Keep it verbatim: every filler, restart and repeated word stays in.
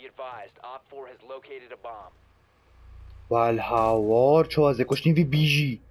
advised, Op four has located a bomb. والهوار چو از کشتیم وی بیجی